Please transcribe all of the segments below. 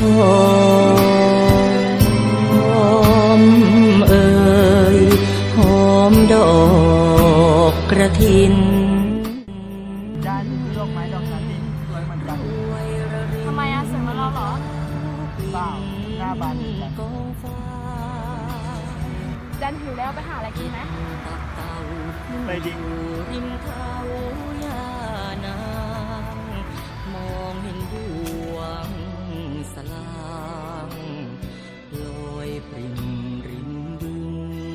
มเอ่ยหอมดอกกระถินจันคือดอกไม้ดอกนั้นนี่สวยเหมือนกันทำไมอะสวยเหมือนเราเหรอเปล่าหน้าบานเหมือนกันจันหิวแล้วไปหาอะไรกินไหมไปดิริมเขายานางมองเห็นดวงสลางลอยปริมริมบึง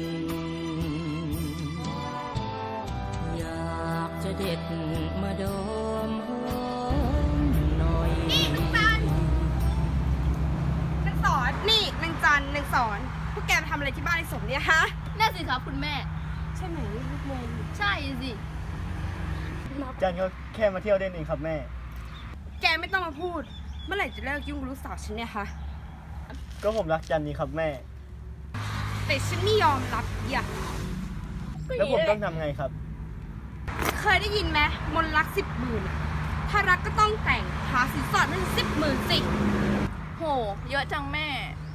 อยากจะเด็ดมาดมหอมหน่อยนี่นางจันนางสอนนี่นางจันนางสอนพวกแกไปทำอะไรที่บ้านไอ้สมเนี่ยฮะน่าสิครับคุณแม่ใช่ไหมลูกโมนใช่สิจันก็แค่มาเที่ยวเล่นเองครับแม่แกไม่ต้องมาพูดเมื่อไหร่จะเลิกยุ่งกับลูกสาวฉันเนี่ยคะก็ผมรักจันนี่ครับแม่แต่ฉันไม่ยอมรับอย่างแล้วผมต้องทำไงครับเคยได้ยินไหมมนต์รัก10,000ถ้ารักก็ต้องแต่งหาสินสอดมัน10,000สิโหเยอะจังแม่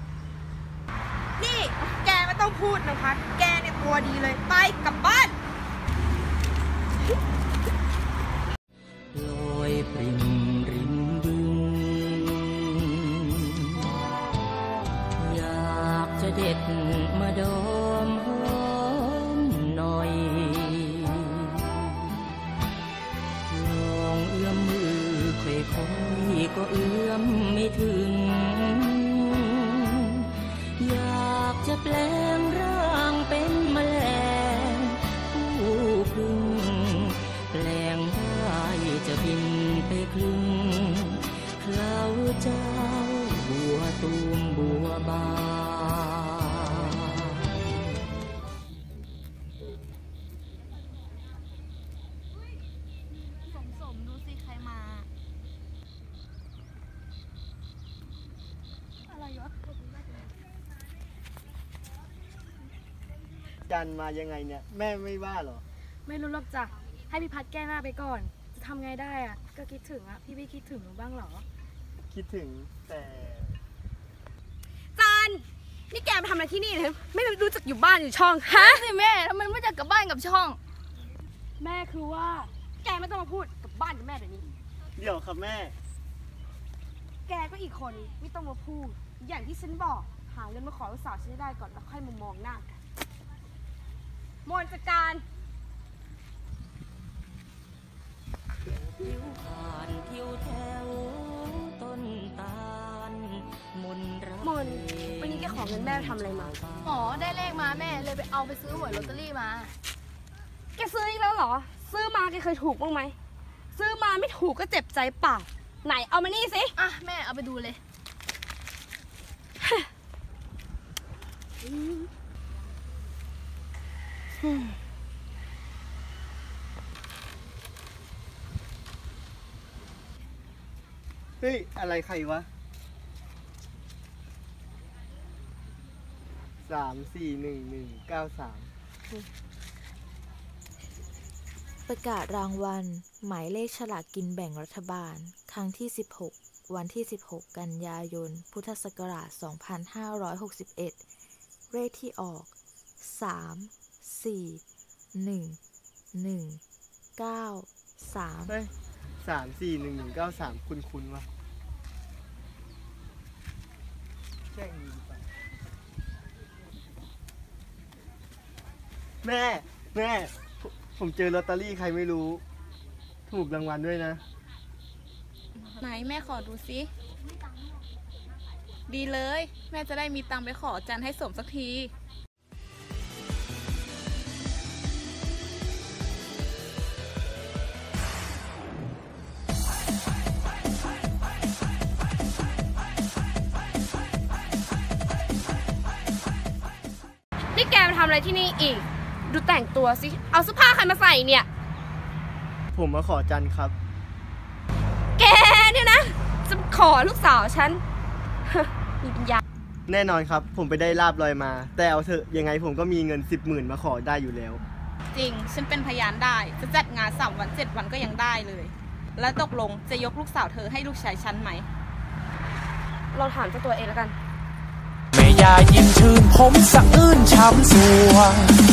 นี่แกไม่ต้องพูดนะคะแกเนี่ยตัวดีเลยไปกลับบ้านลอยปริมริมบึงอยากจะเด็ดมาดมหอมหน่อยลองเอื้อมมือค่อยๆก็เอื้อมไม่ถึงอยากจะแปลงร่างเป็นแมลงผู้พึ่งแปลงได้จะบินไปคลึงเคล้าเจ้าบัวตูมบัวบานสมดูสิใครมาอะไรวะจันมายังไงเนี่ยแม่ไม่ว่าหรอไม่รู้หรอกจ้ะให้พี่พัดแก้หน้าไปก่อนจะทำไงได้อ่ะก็คิดถึงอ่ะพี่ไม่คิดถึงหนูบ้างหรอคิดถึงแต่จันนี่แกมาทำอะไรที่นี่เนี่ยไม่รู้จักอยู่บ้านอยู่ช่องฮะสิแม่ทำไมไม่จักกลับบ้านกับช่องแม่คือว่าแกไม่ต้องมาพูดกับบ้านกับแม่เดี๋ยวนี้เดี๋ยวครับแม่แกก็อีกคนไม่ต้องมาพูดอย่างที่ฉันบอกหาเงินมาขอลูกสาวฉันได้ก่อนแล้วค่อยมามองหน้ากันมนจัดการทิวผ่านทิวแถวต้นตาลมนวันนี้แกขอเงินแม่ทำอะไรมาอ๋อได้เลขมาแม่เลยไปเอาไปซื้อหวยลอตเตอรี่มาแกซื้ออีกแล้วเหรอซื้อมาแกเคยถูกบ้างไหมซื้อมาไม่ถูกก็เจ็บใจเปล่าไหนเอามานี่สิอ่ะแม่เอาไปดูเลยเฮ้ยอะไรใครวะ3411193 ประกาศรางวัลหมายเลขฉลากกินแบ่งรัฐบาลครั้งที่16วันที่16กันยายนพุทธศักราช2561เลขที่ออก3411193 เฮ้ย3411193คุ้นๆวะแจ้งดีไปแม่ผมเจอลอตเตอรี่ใครไม่รู้ถูกรางวัลด้วยนะไหนแม่ขอดูสิดีเลยแม่จะได้มีตังค์ไปขอจันให้สมสักทีนี่แกมาทำอะไรที่นี่อีกดูแต่งตัวสิเอาเสื้อผ้าใครมาใส่เนี่ยผมมาขอจันครับแกเนี่ยนะจะขอลูกสาวฉันมีปัญญาแน่นอนครับผมไปได้ลาบลอยมาแต่เอาเถอะยังไงผมก็มีเงิน10,000มาขอได้อยู่แล้วจริงฉันเป็นพยานได้จะจัดงาน3 วัน7 วันก็ยังได้เลยแล้วตกลงจะยกลูกสาวเธอให้ลูกชายฉันไหมลองถามเจ้าตัวเองแล้วกันแม่ยายิ้มชื่นผมสะอื้นช้ำสวง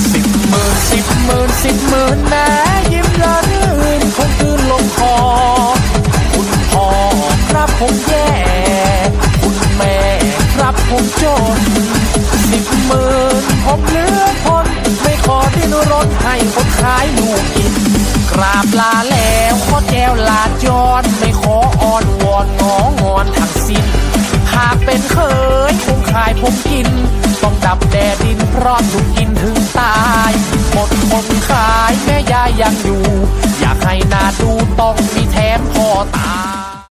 10,000แม่ยิ้มละรื่นคงคืนลงคอคุณพ่อครับผมแย่คุณแม่ครับผมจน10,000ผมเหลือทนไม่ขอดิ้นรนให้คนขายลูกกินกราบลาแล้วขอแก้วลาจรไม่ขออ้อนวอนงอนทั้งสิ้นหากเป็นเคยคงขายผมกินต้องดับแดดดินเพราะถูกกินถึงตายหมดคนขายแม่ยายยังอยู่อยากให้นาดูต้องมีแถมพอตาย